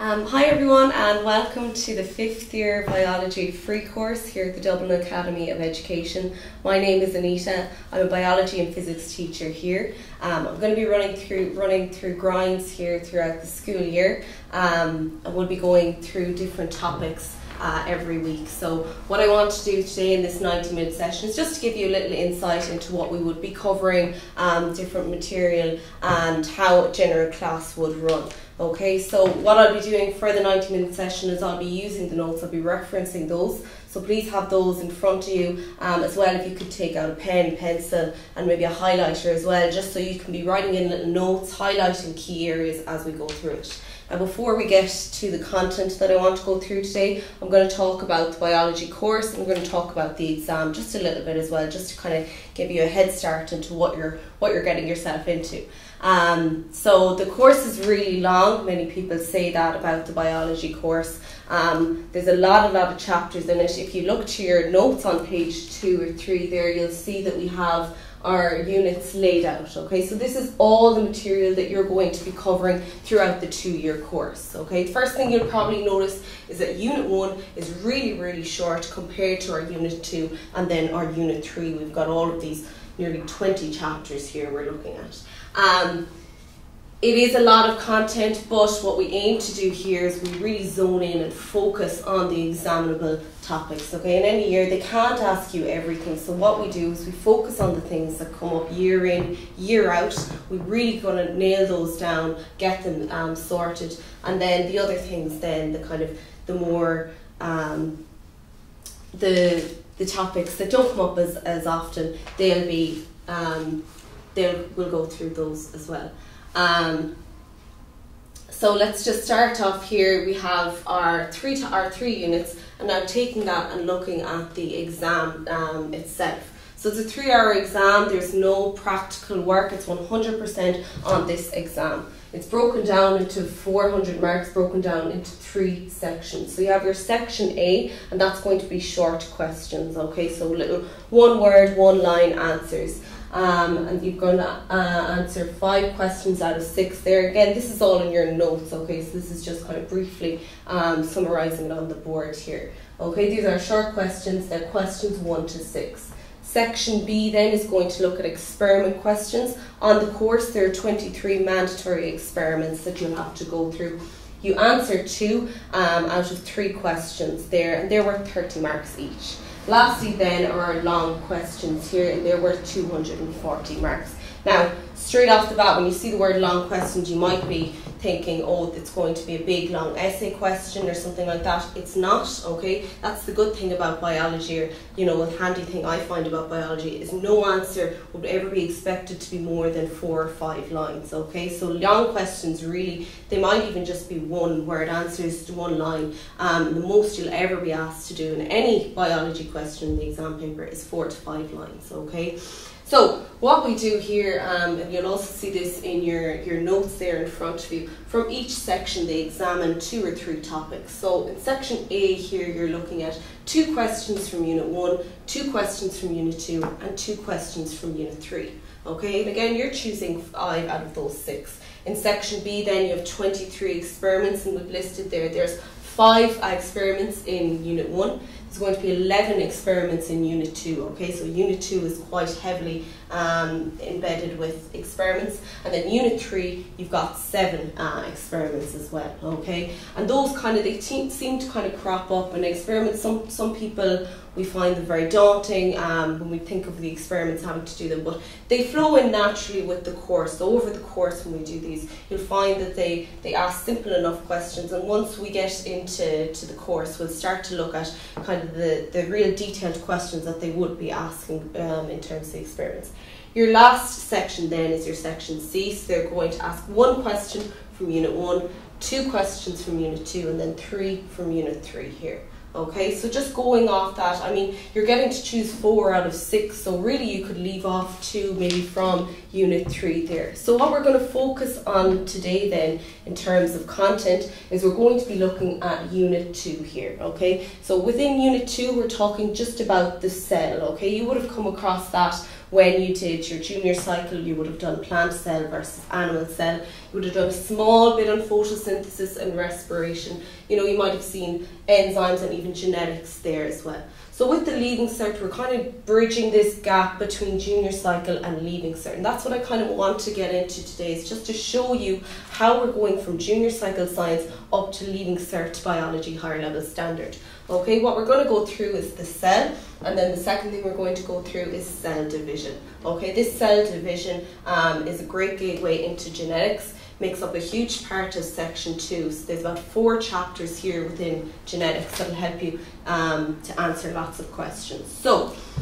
Hi everyone, and welcome to the 5th year biology free course here at the Dublin Academy of Education. My name is Anita. I'm a biology and physics teacher here. I'm going to be running through grinds here throughout the school year, and we'll be going through different topics every week. So what I want to do today in this 90-minute session is just to give you a little insight into what we would be covering, different material and how a general class would run. Okay, so what I'll be doing for the 90-minute session is I'll be using the notes, I'll be referencing those, so please have those in front of you, as well. If you could take out a pen, pencil and maybe a highlighter as well, just so you can be writing in little notes, highlighting key areas as we go through it. Now before we get to the content that I want to go through today, I'm going to talk about the biology course and I'm going to talk about the exam just a little bit as well, just to kind of give you a head start into what you're getting yourself into. So the course is really long. Many people say that about the biology course. There's a lot of chapters in it. If you look to your notes on page 2 or 3 there, you'll see that we have our units laid out. Okay, so this is all the material that you're going to be covering throughout the 2-year course. Okay, the first thing you'll probably notice is that unit 1 is really short compared to our unit 2 and then our unit 3. We've got all of these nearly 20 chapters here we're looking at. It is a lot of content, but what we aim to do here is we really zone in and focus on the examinable topics. Okay, in any year they can't ask you everything, so what we do is we focus on the things that come up year in, year out. We're really going to nail those down, get them sorted, and then the other things, then the kind of the more the topics that don't come up as often, we'll go through those as well. So let's just start off here. We have our three units, and now taking that and looking at the exam itself. So it's a 3-hour exam. There's no practical work. It's 100% on this exam. It's broken down into 400 marks, broken down into 3 sections. So you have your section A, and that's going to be short questions. Okay, so little 1-word, 1-line answers. And you're going to answer 5 questions out of 6 there. Again, this is all in your notes, okay, so this is just kind of briefly summarising it on the board here. Okay, these are short questions, they're questions 1 to 6. Section B then is going to look at experiment questions. On the course there are 23 mandatory experiments that you'll have to go through. You answer 2 out of 3 questions there, and they're worth 30 marks each. Lastly then are our long questions here, and they're worth 240 marks. Now, straight off the bat, when you see the word long questions, you might be thinking, oh, it's going to be a big long essay question or something like that. It's not, okay? That's the good thing about biology, or, you know, a handy thing I find about biology is no answer would ever be expected to be more than 4 or 5 lines, okay? So long questions, really, they might even just be 1-word answers to 1 line. The most you'll ever be asked to do in any biology question in the exam paper is 4 to 5 lines, okay? So what we do here, and you'll also see this in your notes there in front of you, from each section they examine 2 or 3 topics. So in section A here you're looking at 2 questions from unit 1, 2 questions from unit 2 and 2 questions from unit 3. Okay, and again you're choosing 5 out of those 6. In section B then you have 23 experiments, and we've listed there's 5 experiments in unit 1. There's going to be 11 experiments in Unit 2, okay, so Unit 2 is quite heavily embedded with experiments, and then Unit 3 you've got 7 experiments as well, okay, and those kind of, they seem to kind of crop up, and experiments, some people, we find them very daunting when we think of the experiments having to do them, but they flow in naturally with the course. So over the course when we do these, you'll find that they ask simple enough questions, and once we get into the course we'll start to look at kind of the real detailed questions that they would be asking in terms of the experiments. Your last section then is your section C, so they're going to ask 1 question from Unit 1, 2 questions from Unit 2 and then 3 from Unit 3 here. Okay, so just going off that, I mean, you're getting to choose 4 out of 6, so really you could leave off 2 maybe from Unit 3 there. So what we're going to focus on today then in terms of content is we're going to be looking at Unit 2 here, okay? So within Unit 2 we're talking just about the cell, okay? You would have come across that when you did your junior cycle, you would have done plant cell versus animal cell. You would have done a small bit on photosynthesis and respiration. You know, you might have seen enzymes and even genetics there as well. So with the Leaving Cert, we're kind of bridging this gap between junior cycle and Leaving Cert. And that's what I kind of want to get into today, is just to show you how we're going from junior cycle science up to Leaving Cert biology higher level standard. Okay, what we're going to go through is the cell, and then the second thing we're going to go through is cell division. Okay, this cell division is a great gateway into genetics, makes up a huge part of section 2. So there's about 4 chapters here within genetics that will help you to answer lots of questions. So